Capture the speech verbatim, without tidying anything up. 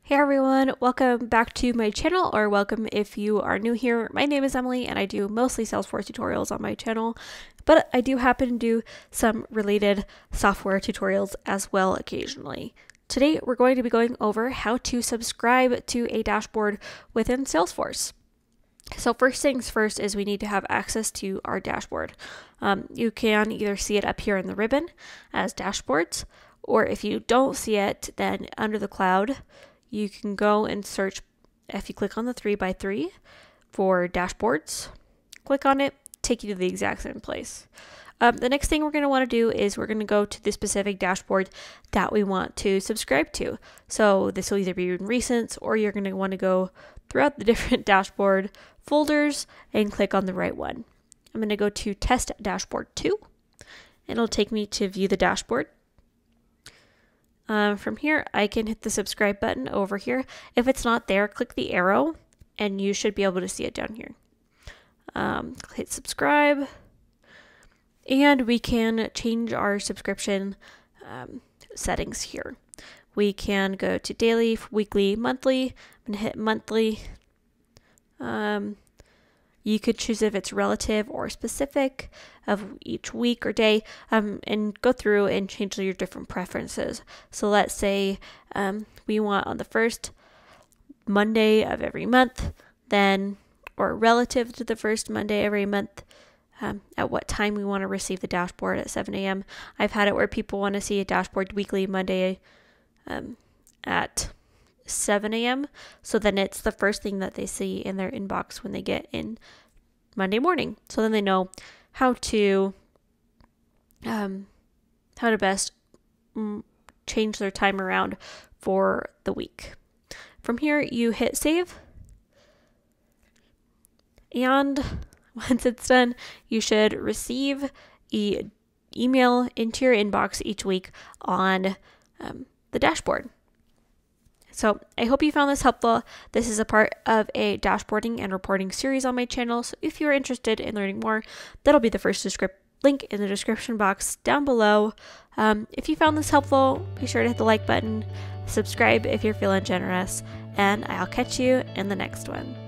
Hey everyone, welcome back to my channel, or welcome if you are new here. My name is Emily and I do mostly Salesforce tutorials on my channel, but I do happen to do some related software tutorials as well occasionally. Today we're going to be going over how to subscribe to a dashboard within Salesforce. So first things first is we need to have access to our dashboard. Um, you can either see it up here in the ribbon as dashboards, or if you don't see it, then under the cloud, you can go and search, if you click on the three by three for dashboards, click on it, take you to the exact same place. Um, the next thing we're going to want to do is we're going to go to the specific dashboard that we want to subscribe to. So this will either be in recents, or you're going to want to go throughout the different dashboard folders and click on the right one. I'm going to go to test dashboard two, and it'll take me to view the dashboard. Um, from here, I can hit the subscribe button over here. If it's not there, click the arrow and you should be able to see it down here. Um, hit subscribe, and we can change our subscription um, settings here. We can go to daily, weekly, monthly. I'm going to hit monthly. Um, You could choose if it's relative or specific of each week or day, um, and go through and change your different preferences. So let's say um, we want on the first Monday of every month, then, or relative to the first Monday every month, um, at what time we want to receive the dashboard at seven A M I've had it where people want to see a dashboard weekly Monday um, at seven A M So then it's the first thing that they see in their inbox when they get in Monday morning. So then they know how to um, how to best mm, change their time around for the week. From here, you hit save, and once it's done, you should receive e email into your inbox each week on um, the dashboard. So I hope you found this helpful. This is a part of a dashboarding and reporting series on my channel. So if you're interested in learning more, that'll be the first link in the description box down below. Um, if you found this helpful, be sure to hit the like button, subscribe if you're feeling generous, and I'll catch you in the next one.